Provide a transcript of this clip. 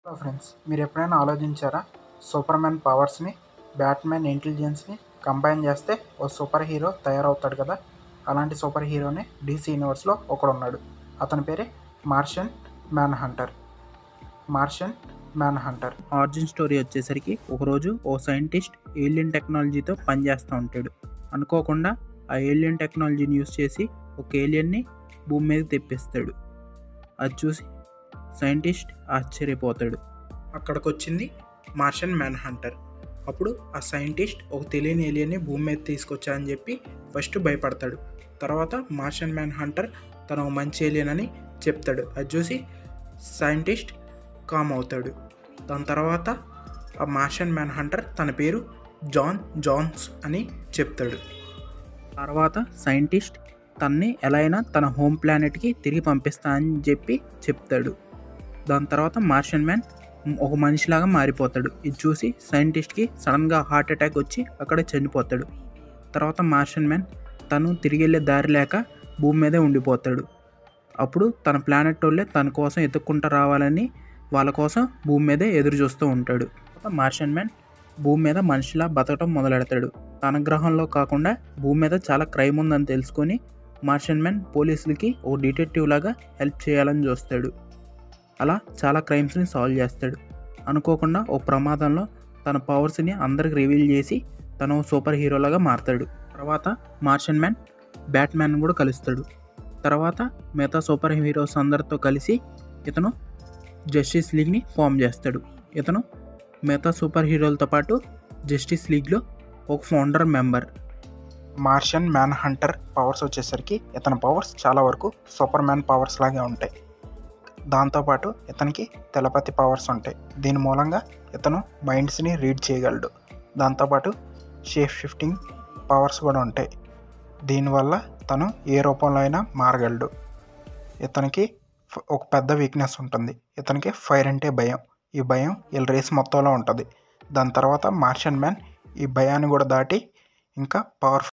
Hello friends, మీరు ఎప్పుడైనా ఆలోచించారా? సూపర్ మ్యాన్ పవర్స్ని, బ్యాట్మ్యాన్ ఇంటెలిజెన్స్ని కంబైన్ చేస్తే ఓ సూపర్ హీరో తయారవుతాడు కదా. అలాంటి సూపర్ హీరోనే డీసీ యూనివర్స్లో ఒకడున్నాడు. అతని పేరే Martian Manhunter. Origin story వచ్చేసరికి ఒకరోజు ఓ సైంటిస్ట్ ఏలియన్ టెక్నాలజీతో పనిచేస్తూ ఉంటాడు. అనుకోకుండా ఆ ఏలియన్ టెక్నాలజీని యూజ్ చేసి ఒక ఏలియన్ని భూమి మీద తెప్పిస్తాడు. అది చూసి సైంటిస్ట్ ఆశ్చర్యపోతాడు. అక్కడికి వచ్చింది మార్షన్ మ్యాన్ హంటర్. అప్పుడు ఆ సైంటిస్ట్ ఒక తెలియని ఏలియన్ని భూమి మీద తీసుకొచ్చారని చెప్పి ఫస్ట్ భయపడతాడు. తర్వాత మార్షన్ మ్యాన్ హంటర్ తను ఒక మంచి ఏలియన్ అని చెప్తాడు. అది చూసి సైంటిస్ట్ కామ్ అవుతాడు. దాని తర్వాత ఆ మార్షన్ మ్యాన్ హంటర్ తన పేరు జాన్స్ అని చెప్తాడు. తర్వాత సైంటిస్ట్ తనని ఎలా అయినా తన హోమ్ ప్లానెట్కి తిరిగి పంపిస్తా అని చెప్పి చెప్తాడు. దాని తర్వాత మార్షన్ మ్యాన్ ఒక మనిషిలాగా మారిపోతాడు. ఇది చూసి సైంటిస్ట్కి సడన్గా హార్ట్ అటాక్ వచ్చి అక్కడ చనిపోతాడు. తర్వాత మార్షన్ మ్యాన్ తను తిరిగి వెళ్ళే దారి లేక భూమి మీదే ఉండిపోతాడు. అప్పుడు తన ప్లానెట్ వాళ్ళే తన కోసం ఎత్తుక్కుంటూ రావాలని వాళ్ళ కోసం భూమి మీదే ఎదురు చూస్తూ ఉంటాడు. మార్షన్ మ్యాన్ భూమి మీద మనిషిలా బతకడం మొదలెడతాడు. తన గ్రహంలో కాకుండా భూమి మీద చాలా క్రైమ్ ఉందని తెలుసుకొని మార్షన్ మ్యాన్ పోలీసులకి ఓ డిటెక్టివ్ లాగా హెల్ప్ చేయాలని చూస్తాడు. అలా చాలా క్రైమ్స్ని సాల్వ్ చేస్తాడు. అనుకోకుండా ఓ ప్రమాదంలో తన పవర్స్ని అందరికి రివీల్ చేసి తను సూపర్ హీరోలాగా మారతాడు. తర్వాత మార్షన్ మ్యాన్ బ్యాట్మ్యాన్ కూడా కలుస్తాడు. తర్వాత మిగతా సూపర్ హీరోస్ అందరితో కలిసి ఇతను జస్టిస్ లీగ్ని ఫామ్ చేస్తాడు. ఇతను మిగతా సూపర్ హీరోలతో పాటు జస్టిస్ లీగ్లో ఒక founder member. Martian Manhunter powers వచ్చేసరికి ఇతని పవర్స్ చాలా వరకు సూపర్ మ్యాన్ పవర్స్ లాగే ఉంటాయి. దాంతోపాటు ఇతనికి తెలపతి పవర్స్ ఉంటాయి. దీని మూలంగా ఇతను మైండ్స్ని రీడ్ చేయగలడు. దాంతోపాటు షేప్ షిఫ్టింగ్ పవర్స్ కూడా ఉంటాయి. దీనివల్ల తను ఏ రూపంలో అయినా మారగలడు. ఇతనికి ఒక పెద్ద వీక్నెస్ ఉంటుంది. ఇతనికి ఫైర్ అంటే భయం. ఈ భయం వీళ్ళ రేస్ మొత్తంలో ఉంటుంది. దాని తర్వాత మార్షన్ మ్యాన్ ఈ భయాన్ని కూడా దాటి ఇంకా పవర్ఫుల్